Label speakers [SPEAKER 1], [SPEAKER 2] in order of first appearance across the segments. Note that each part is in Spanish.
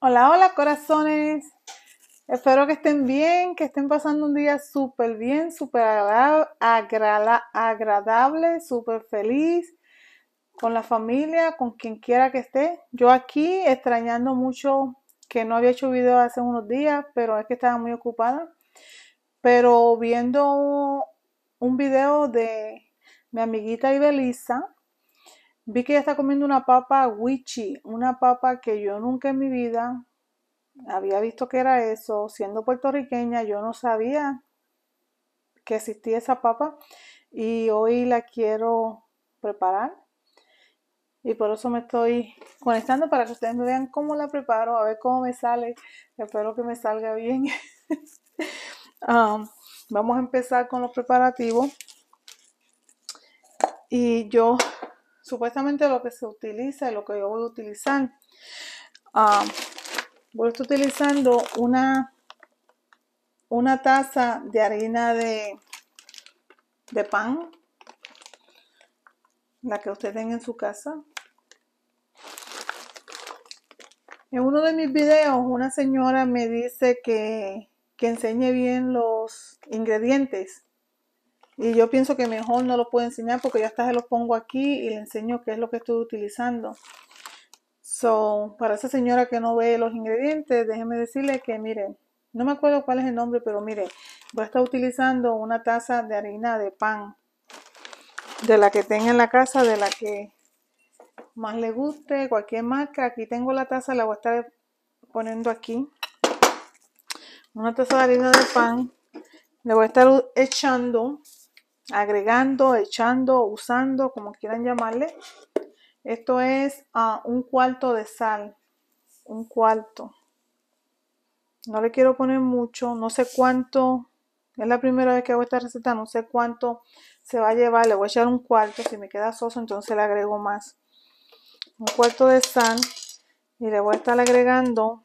[SPEAKER 1] Hola, hola corazones. Espero que estén bien, que estén pasando un día súper bien, súper agradable, súper feliz, con la familia, con quien quiera que esté. Yo aquí extrañando mucho que no había hecho video hace unos días, pero es que estaba muy ocupada. Pero viendo un video de mi amiguita Ibelisa, vi que ella está comiendo una papa wichi, una papa que yo nunca en mi vida había visto que era eso. Siendo puertorriqueña, yo no sabía que existía esa papa y hoy la quiero preparar. Y por eso me estoy conectando para que ustedes me vean cómo la preparo, a ver cómo me sale. Espero que me salga bien. Vamos a empezar con los preparativos. Y yo, supuestamente lo que se utiliza y lo que yo voy a utilizar. Voy a estar utilizando una taza de harina de pan, la que usted tenga en su casa. En uno de mis videos una señora me dice que enseñe bien los ingredientes y yo pienso que mejor no lo puedo enseñar porque ya hasta se los pongo aquí y le enseño qué es lo que estoy utilizando. Para esa señora que no ve los ingredientes, déjeme decirle que miren, no me acuerdo cuál es el nombre, pero mire, voy a estar utilizando una taza de harina de pan, de la que tenga en la casa, de la que más le guste, cualquier marca. Aquí tengo la taza, la voy a estar poniendo aquí. Una taza de harina de pan. Le voy a estar echando, agregando, echando, usando, como quieran llamarle. Esto es un cuarto de sal. Un cuarto. No le quiero poner mucho, no sé cuánto. Es la primera vez que hago esta receta, no sé cuánto se va a llevar. Le voy a echar un cuarto, si me queda soso entonces le agrego más. Un cuarto de sal y le voy a estar agregando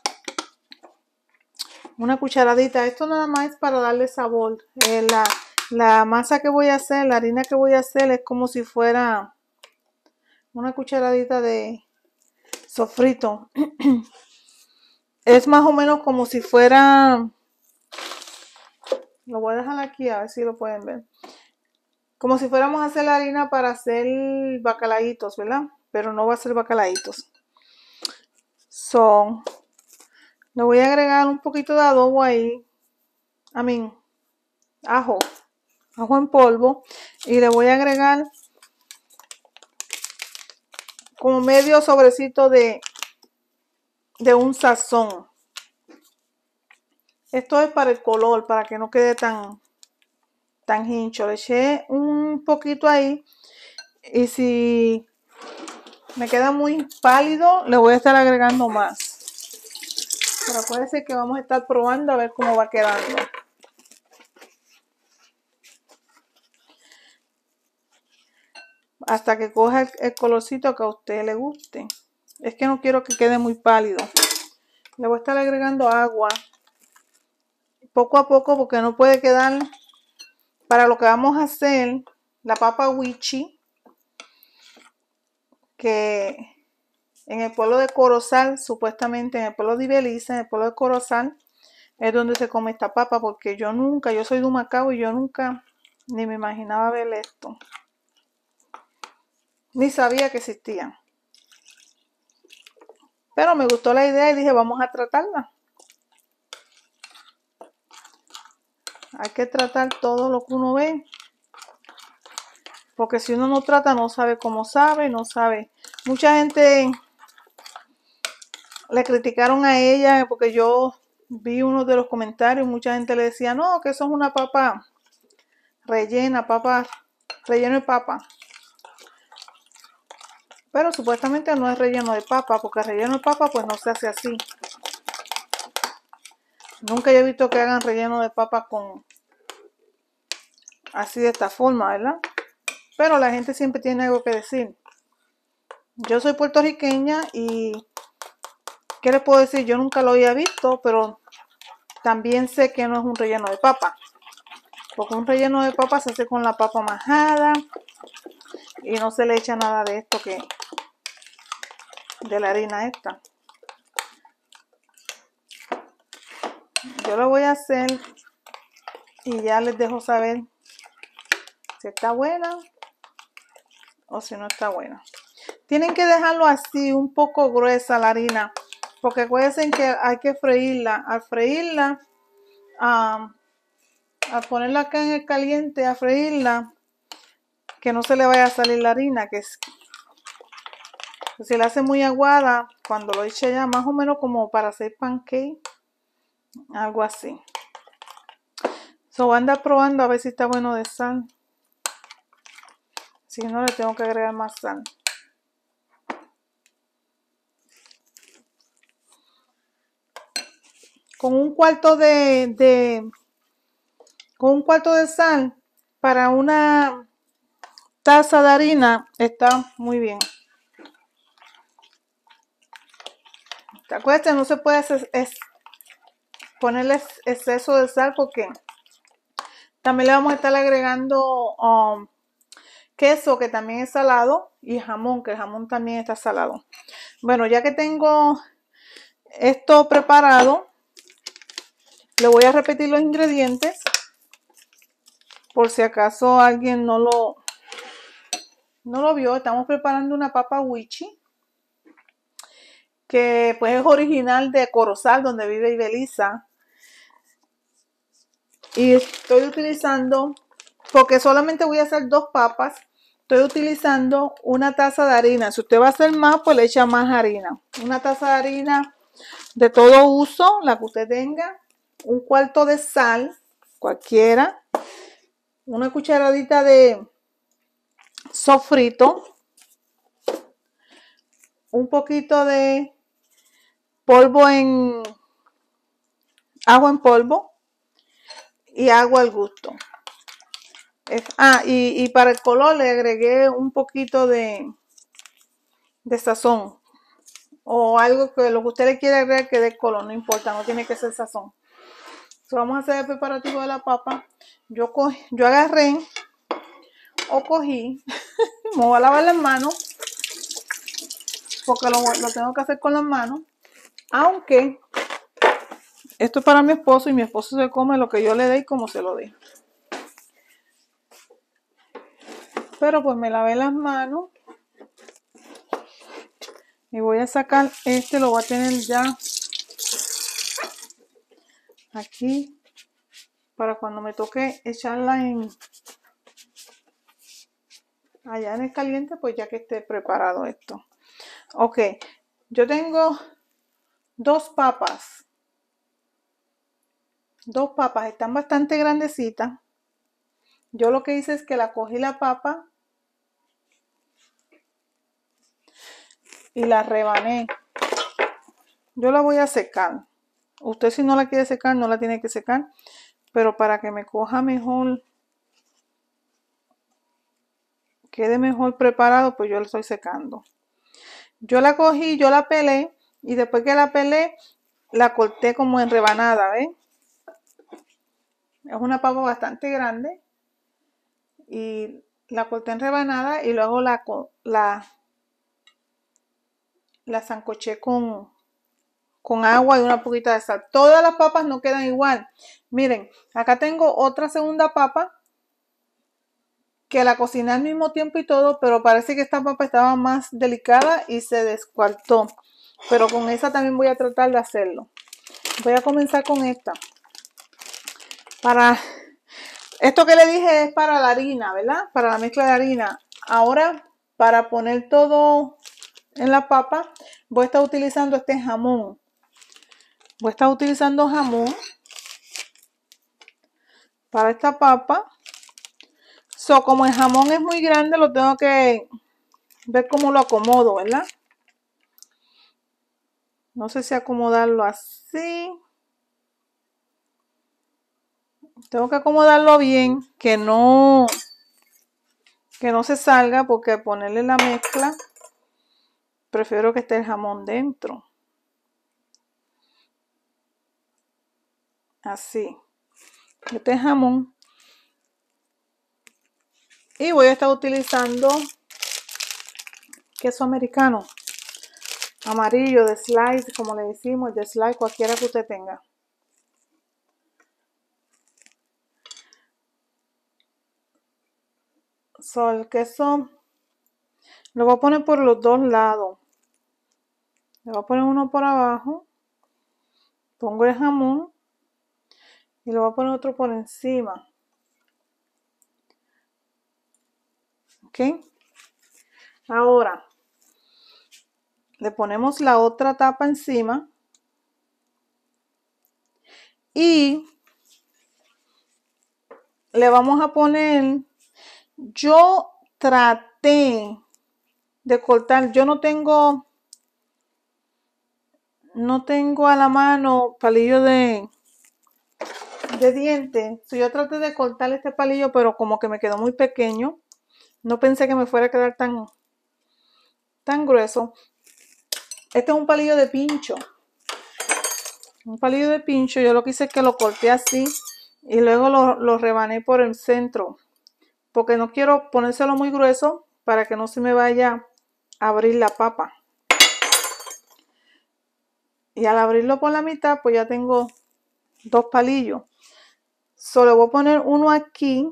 [SPEAKER 1] una cucharadita. Esto nada más es para darle sabor. La masa que voy a hacer, la harina que voy a hacer es como si fuera una cucharadita de sofrito. Es más o menos como si fuera, lo voy a dejar aquí a ver si lo pueden ver. Como si fuéramos a hacer la harina para hacer bacalaitos, ¿verdad? Pero no va a ser bacalaitos. Le voy a agregar un poquito de adobo ahí. Ajo en polvo. Y le voy a agregar como medio sobrecito de un sazón. Esto es para el color, para que no quede tan hincho. Le eché un poquito ahí. Y si me queda muy pálido, le voy a estar agregando más. Pero acuérdense que vamos a estar probando a ver cómo va quedando. Hasta que coja el colorcito que a usted le guste. Es que no quiero que quede muy pálido. Le voy a estar agregando agua. Poco a poco porque no puede quedar. Para lo que vamos a hacer, la papa wichi, que en el pueblo de Corozal, supuestamente en el pueblo de Ibeliza, en el pueblo de Corozal, es donde se come esta papa, porque yo soy de Humacao y yo nunca ni me imaginaba ver esto. Ni sabía que existía. Pero me gustó la idea y dije, vamos a tratarla. Hay que tratar todo lo que uno ve. Porque si uno no trata, no sabe cómo sabe, no sabe. Mucha gente le criticaron a ella porque yo vi uno de los comentarios. Mucha gente le decía, no, que eso es una papa rellena, relleno de papa. Pero supuestamente no es relleno de papa, porque el relleno de papa pues no se hace así. Nunca he visto que hagan relleno de papa así de esta forma, ¿verdad? Pero la gente siempre tiene algo que decir. Yo soy puertorriqueña y ¿qué les puedo decir? Yo nunca lo había visto, pero también sé que no es un relleno de papa. Porque un relleno de papa se hace con la papa majada y no se le echa nada de esto de la harina esta. Yo lo voy a hacer y ya les dejo saber si está buena o si no está buena. Tienen que dejarlo así, un poco gruesa la harina, porque acuérdense que hay que freírla. Al freírla, al ponerla acá en el caliente, a freírla, que no se le vaya a salir la harina, que si la hace muy aguada, cuando lo eche ya más o menos como para hacer pancake, algo así. So voy a andar probando a ver si está bueno de sal. Si no, le tengo que agregar más sal. Con un cuarto con un cuarto de sal para una taza de harina está muy bien. ¿Te acuerdas? No se puede ponerle exceso de sal porque también le vamos a estar agregando queso, que también es salado, y jamón, que el jamón también está salado. Bueno, ya que tengo esto preparado, le voy a repetir los ingredientes por si acaso alguien no lo vio. Estamos preparando una papa wichi, que pues es original de Corozal, donde vive Ibeliza. Y estoy utilizando, porque solamente voy a hacer 2 papas, estoy utilizando una taza de harina. Si usted va a hacer más, pues le echa más harina. Una taza de harina de todo uso, la que usted tenga. Un cuarto de sal, cualquiera. Una cucharadita de sofrito. Un poquito de polvo agua en polvo. Y agua al gusto. Y para el color le agregué un poquito de sazón. O algo que lo que usted le quiera agregar que dé color, no importa, no tiene que ser sazón. So, vamos a hacer el preparativo de la papa. Yo agarré o cogí, me voy a lavar las manos, porque lo tengo que hacer con las manos. Aunque esto es para mi esposo y mi esposo se come lo que yo le dé y como se lo dé. Pero pues me lavé las manos y voy a sacar lo voy a tener ya aquí para cuando me toque echarla allá en el caliente, pues ya que esté preparado esto. Ok, yo tengo 2 papas. 2 papas, están bastante grandecitas. Yo lo que hice es que la cogí la papa y la rebané. Yo la voy a secar. Usted si no la quiere secar, no la tiene que secar. Pero para que me coja mejor, quede mejor preparado, pues yo la estoy secando. Yo la cogí, yo la pelé y después que la pelé, la corté como en rebanada, ¿ven? Es una papa bastante grande y la corté en rebanada y luego la sancoché con agua y una poquita de sal. Todas las papas no quedan igual. Miren, acá tengo otra segunda papa que la cociné al mismo tiempo y todo, pero parece que esta papa estaba más delicada y se descuartó. Pero con esa también voy a tratar de hacerlo. Voy a comenzar con esta. Esto que le dije es para la harina, ¿verdad? Para la mezcla de harina. Ahora, para poner todo en la papa, voy a estar utilizando este jamón. Voy a estar utilizando jamón para esta papa. Como el jamón es muy grande, lo tengo que ver cómo lo acomodo, ¿verdad? No sé si acomodarlo así. Tengo que acomodarlo bien, que no se salga, porque al ponerle la mezcla, prefiero que esté el jamón dentro. Así. Este es jamón. Y voy a estar utilizando queso americano. Amarillo, de slice, como le decimos, de slice, cualquiera que usted tenga. So, el queso lo voy a poner por los dos lados. Le voy a poner uno por abajo. Pongo el jamón. Y le voy a poner otro por encima. ¿Ok? Ahora, le ponemos la otra tapa encima. Y le vamos a poner, yo traté de cortar, yo no tengo a la mano palillo de diente. So, yo traté de cortar este palillo, pero como que me quedó muy pequeño. No pensé que me fuera a quedar tan grueso. Este es un palillo de pincho. Un palillo de pincho, yo lo que hice es que lo corté así y luego lo rebané por el centro. Porque no quiero ponérselo muy grueso para que no se me vaya a abrir la papa. Y al abrirlo por la mitad, pues ya tengo dos palillos. Solo voy a poner uno aquí.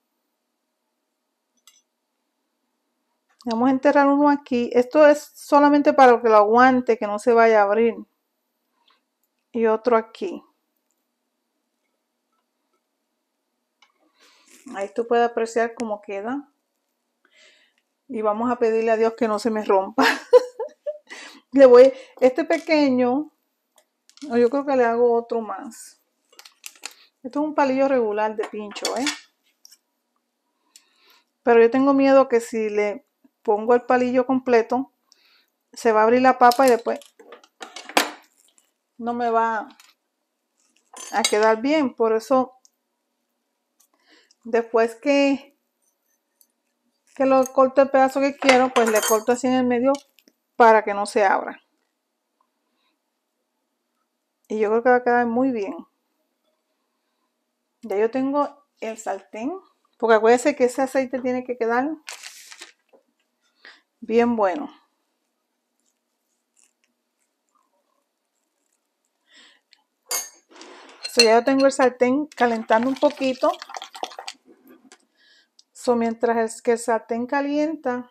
[SPEAKER 1] Vamos a enterrar uno aquí. Esto es solamente para que lo aguante, que no se vaya a abrir. Y otro aquí. Ahí tú puedes apreciar cómo queda. Y vamos a pedirle a Dios que no se me rompa. Este pequeño, yo creo que le hago otro más. Esto es un palillo regular de pincho, Pero yo tengo miedo que si le pongo el palillo completo, se va a abrir la papa y después no me va a quedar bien. Por eso, después que lo corto el pedazo que quiero, pues le corto así en el medio para que no se abra. Y yo creo que va a quedar muy bien. Ya yo tengo el sartén, porque acuérdense que ese aceite tiene que quedar bien bueno. So, ya yo tengo el sartén calentando un poquito. So, mientras que el sartén calienta,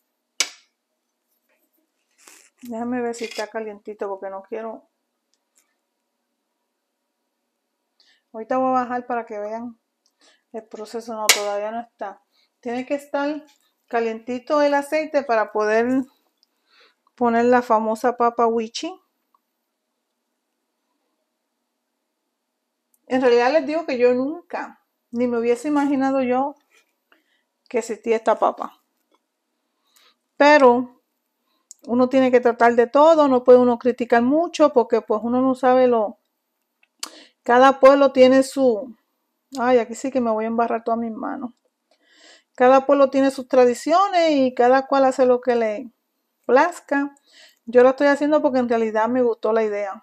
[SPEAKER 1] déjame ver si está calientito porque no quiero. Ahorita voy a bajar para que vean el proceso. No, todavía no está. Tiene que estar calientito el aceite para poder poner la famosa papa wichi. En realidad les digo que yo nunca, ni me hubiese imaginado yo que existía esta papa. Pero uno tiene que tratar de todo, no puede uno criticar mucho porque pues uno no sabe cada pueblo tiene su. Ay, aquí sí que me voy a embarrar todas mis manos. Cada pueblo tiene sus tradiciones y cada cual hace lo que le plazca. Yo lo estoy haciendo porque en realidad me gustó la idea.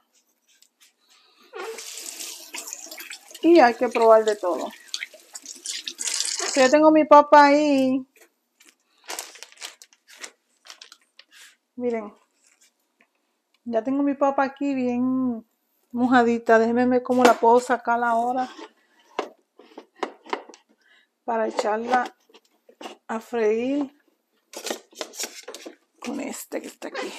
[SPEAKER 1] Y hay que probar de todo. Si yo tengo mi papa ahí. Miren. Ya tengo mi papa aquí bien mojadita. Déjenme ver cómo la puedo sacar ahora. Para echarla a freír. Con este que está aquí.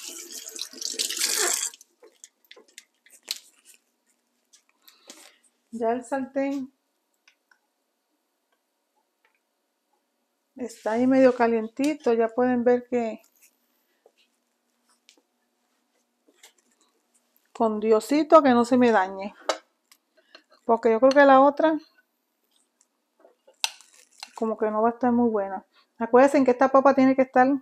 [SPEAKER 1] Ya el sartén está ahí medio calientito. Ya pueden ver que con Diosito que no se me dañe. Porque yo creo que la otra como que no va a estar muy buena. Acuérdense que esta papa tiene que estar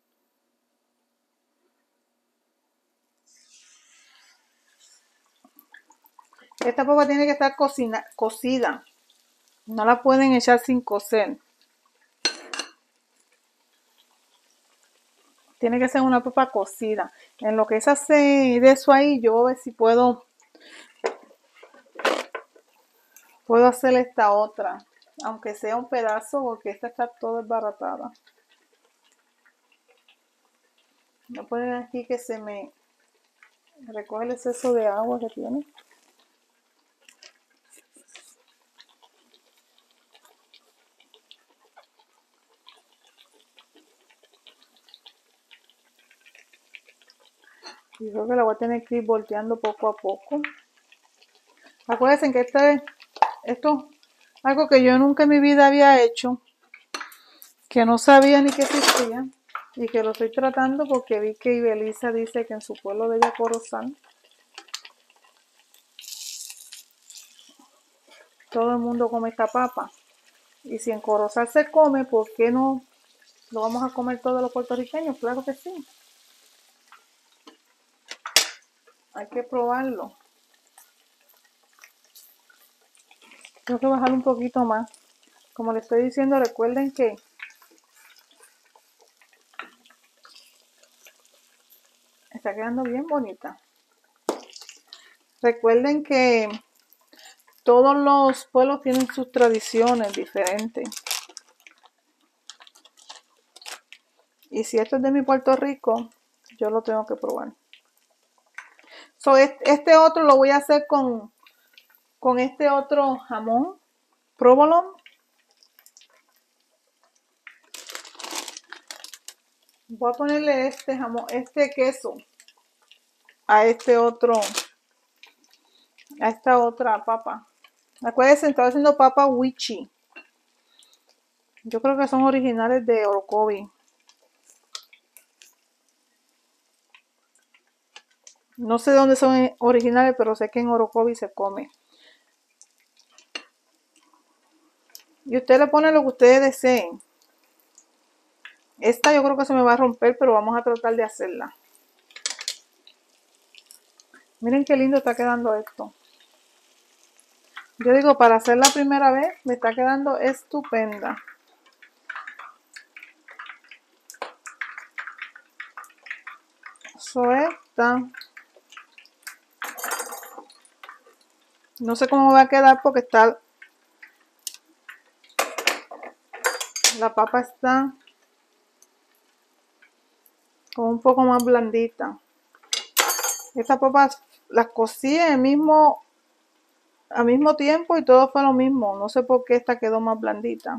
[SPEAKER 1] cocida. No la pueden echar sin cocer. Tiene que ser una papa cocida. En lo que se hace de eso ahí, yo voy a ver si puedo hacer esta otra. Aunque sea un pedazo, porque esta está toda desbaratada. No ponen aquí que se me recoge el exceso de agua que tiene. Y creo que la voy a tener que ir volteando poco a poco. Acuérdense que esto es algo que yo nunca en mi vida había hecho, que no sabía ni que existía, y que lo estoy tratando porque vi que Ibelisa dice que en su pueblo de ella Corozal todo el mundo come esta papa. Y si en Corozal se come, ¿por qué no lo vamos a comer todos los puertorriqueños? Claro que sí. Hay que probarlo. Tengo que bajar un poquito más. Como les estoy diciendo, recuerden que está quedando bien bonita. Recuerden que todos los pueblos tienen sus tradiciones diferentes. Y si esto es de mi Puerto Rico, yo lo tengo que probar. So, este otro lo voy a hacer con este otro jamón, provolone. Voy a ponerle este jamón, este queso a este otro, a esta otra papa. Acuérdense, estoy haciendo papa wichi. Yo creo que son originales de Orocovi. No sé dónde son originales, pero sé que en Orocovi se come. Y usted le pone lo que ustedes deseen. Esta yo creo que se me va a romper, pero vamos a tratar de hacerla. Miren qué lindo está quedando esto. Yo digo, para hacer la primera vez, me está quedando estupenda. So, esta. No sé cómo va a quedar porque está... La papa está como un poco más blandita. Estas papas las cocí al mismo tiempo y todo fue lo mismo. No sé por qué esta quedó más blandita.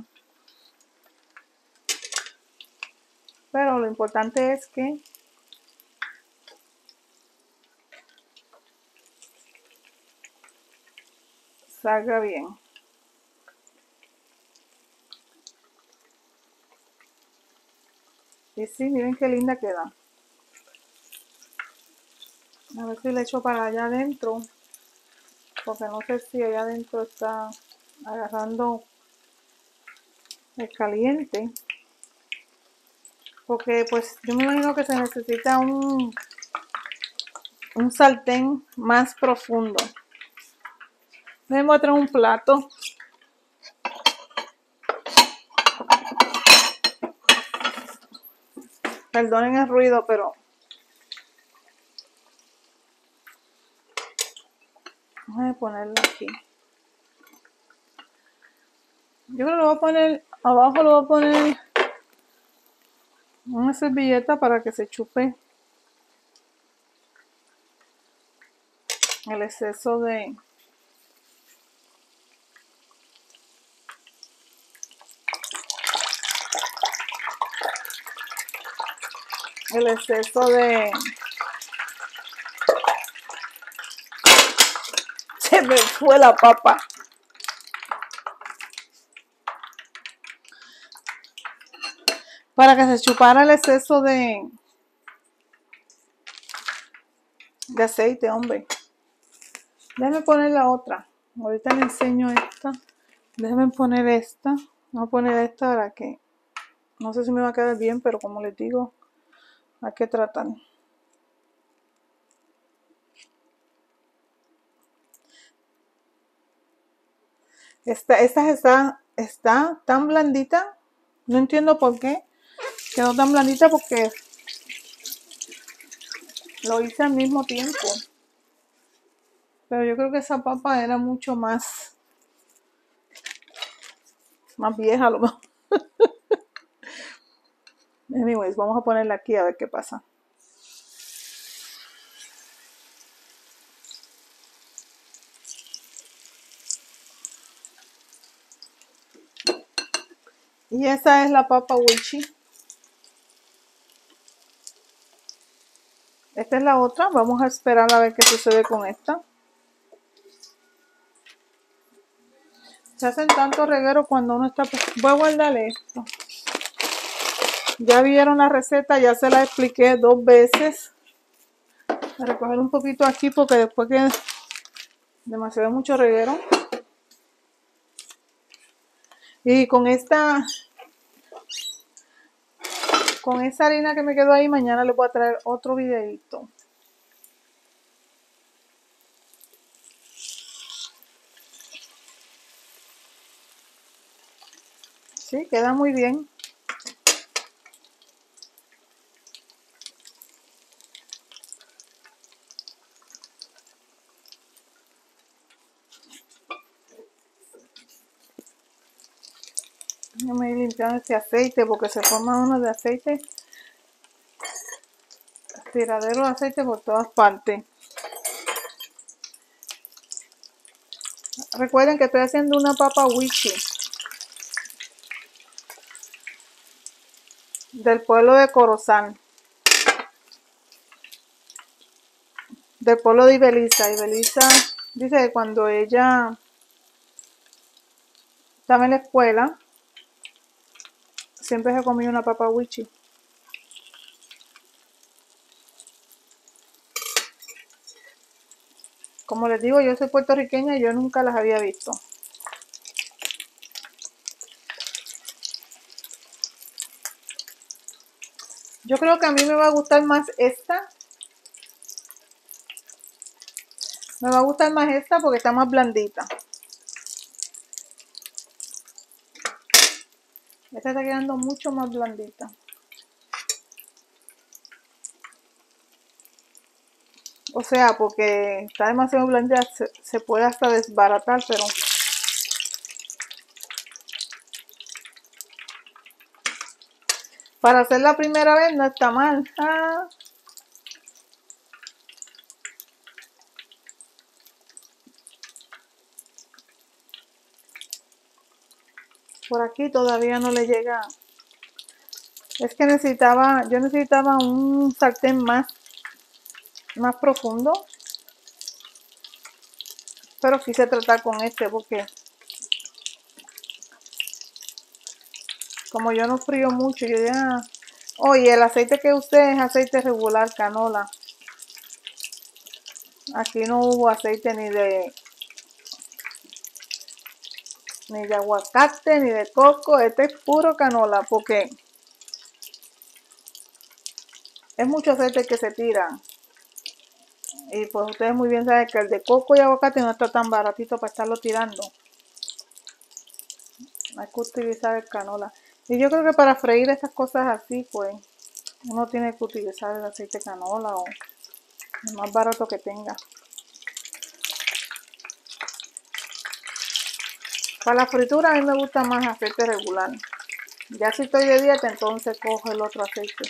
[SPEAKER 1] Pero lo importante es que salga bien. Y sí, miren qué linda queda. A ver si le echo para allá adentro. Porque no sé si allá adentro está agarrando el caliente. Porque pues yo me imagino que se necesita un sartén más profundo. Me muestro un plato. Perdonen el ruido, pero voy a ponerlo aquí. Yo creo que lo voy a poner abajo, lo voy a poner una servilleta para que se chupe el exceso de se me fue la papa. Para que se chupara el exceso de aceite, hombre. Déjame poner la otra. Ahorita le enseño esta. Déjame poner esta. Voy a poner esta para que... No sé si me va a quedar bien, pero como les digo, hay que tratar. Esta está tan blandita. No entiendo por qué quedó tan blandita, porque lo hice al mismo tiempo. Pero yo creo que esa papa era mucho más vieja a lo mejor. Anyways, vamos a ponerla aquí a ver qué pasa. Y esa es la papa wichi. Esta es la otra. Vamos a esperar a ver qué sucede con esta. Se hacen tanto reguero cuando uno está... Voy a guardarle esto. Ya vieron la receta, ya se la expliqué 2 veces. Voy a recoger un poquito aquí porque después que demasiado mucho reguero. Y con esta harina que me quedó ahí, mañana les voy a traer otro videito. Sí, queda muy bien. Yo me voy limpiando este aceite porque se forma uno de aceite. Tiradero de aceite por todas partes. Recuerden que estoy haciendo una papa wichi del pueblo de Corozal, del pueblo de Ibeliza. Ibeliza dice que cuando ella estaba en la escuela siempre se comía una papa wichi. Como les digo, yo soy puertorriqueña y yo nunca las había visto. Yo creo que a mí me va a gustar más esta. Me va a gustar más esta porque está más blandita. Esta está quedando mucho más blandita. O sea, porque está demasiado blandita, se puede hasta desbaratar, pero... Para hacer la primera vez no está mal. Ah. Por aquí todavía no le llega. Es que yo necesitaba un sartén más profundo. Pero quise tratar con este porque como yo no frío mucho, yo ya... Oye, el aceite que usé es aceite regular, canola. Aquí no hubo aceite ni de aguacate, ni de coco. Este es puro canola porque es mucho aceite que se tira. Y pues ustedes muy bien saben que el de coco y aguacate no está tan baratito para estarlo tirando. Hay que utilizar el canola. Y yo creo que para freír estas cosas así, pues uno tiene que utilizar el aceite canola o el más barato que tenga. Para la fritura a mí me gusta más aceite regular. Ya si estoy de dieta, entonces cojo el otro aceite.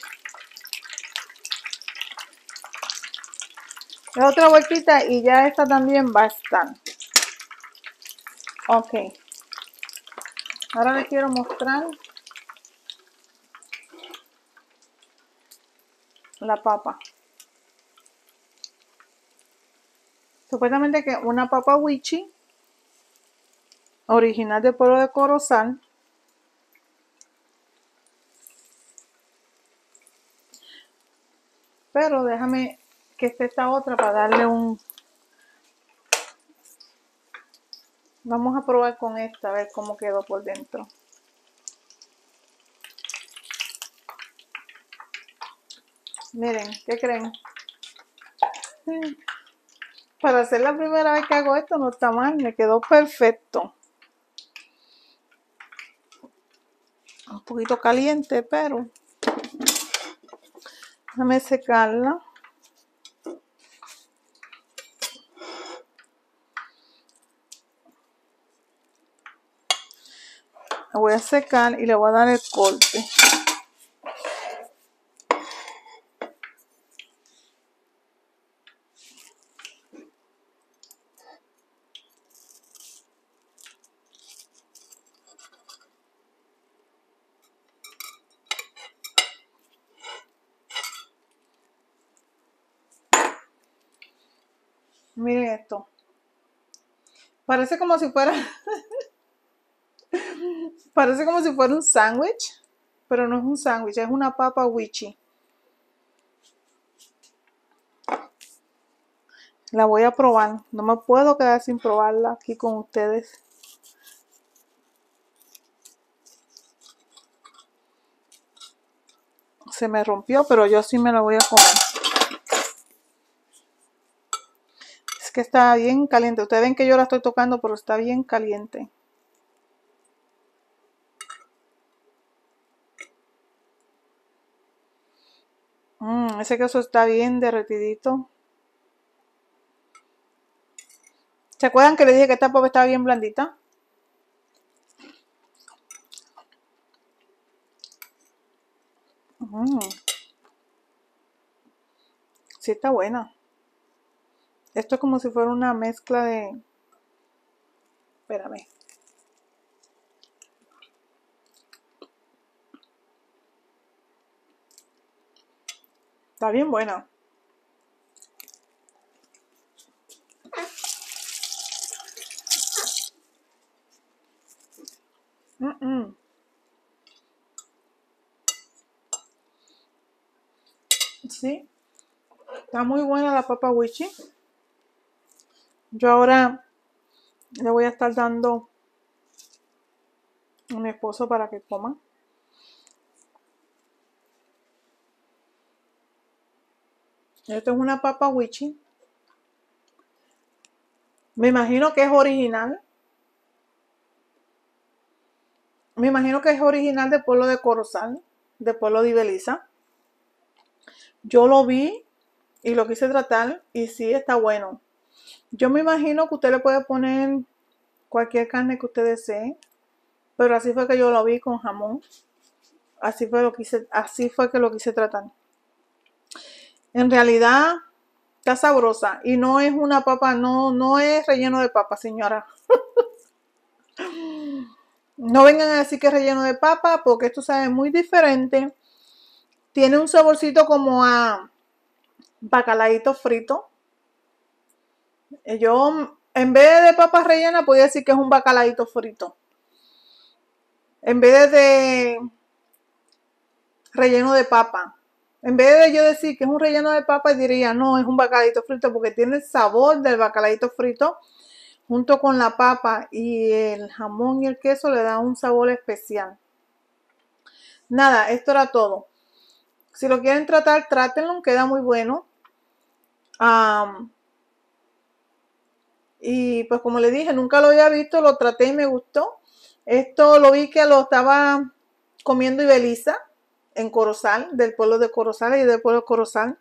[SPEAKER 1] La otra vueltita y ya esta también va a estar. Ok. Ahora les quiero mostrar la papa. Supuestamente que una papa wichi, original del pueblo de Corozal. Pero déjame que esté esta otra para darle un... Vamos a probar con esta, a ver cómo quedó por dentro. Miren, ¿qué creen? Para hacer la primera vez que hago esto no está mal, me quedó perfecto. Un poquito caliente, pero déjame secarla. La voy a secar y le voy a dar el corte. Miren esto. Parece como si fuera parece como si fuera un sándwich, pero no es un sándwich, es una papa wichi. La voy a probar. No me puedo quedar sin probarla aquí con ustedes. Se me rompió, pero yo sí me la voy a comer. Es que está bien caliente. Ustedes ven que yo la estoy tocando, pero está bien caliente. Ese queso está bien derretidito. ¿Se acuerdan que les dije que esta papa estaba bien blandita? Sí, está buena. Esto es como si fuera una mezcla de... Espérame. Está bien buena. Sí, está muy buena la papa wichi. Yo ahora le voy a estar dando a mi esposo para que coma. Esto es una papa wichi. Me imagino que es original. Me imagino que es original del pueblo de Corozal, del pueblo de Ibeliza. Yo lo vi y lo quise tratar y sí está bueno. Yo me imagino que usted le puede poner cualquier carne que usted desee, pero así fue que yo lo vi con jamón. Así fue que lo quise tratar. En realidad está sabrosa y no es una papa, no es relleno de papa, señora. No vengan a decir que es relleno de papa porque esto sabe muy diferente. Tiene un saborcito como a bacalaíto frito. Yo, en vez de papas rellenas, podría decir que es un bacalaíto frito. En vez de relleno de papa. En vez de yo decir que es un relleno de papa, diría, no, es un bacalaíto frito porque tiene el sabor del bacalaíto frito junto con la papa y el jamón y el queso le da un sabor especial. Nada, esto era todo. Si lo quieren tratar, trátenlo, queda muy bueno. Y pues como le dije, nunca lo había visto, lo traté y me gustó. Esto lo vi que lo estaba comiendo Ibeliza en Corozal, del pueblo de Corozal y del pueblo de Corozal.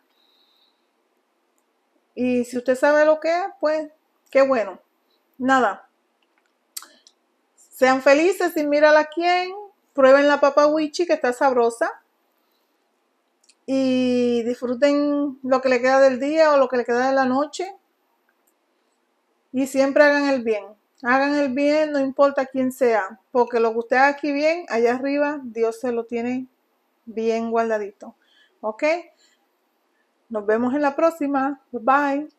[SPEAKER 1] Y si usted sabe lo que es, pues qué bueno. Nada. Sean felices sin mirar a quién. Prueben la papa wichi que está sabrosa. Y disfruten lo que le queda del día o lo que le queda de la noche. Y siempre hagan el bien. Hagan el bien, no importa quién sea. Porque lo que usted haga aquí bien, allá arriba, Dios se lo tiene bien guardadito. ¿Ok? Nos vemos en la próxima. Bye.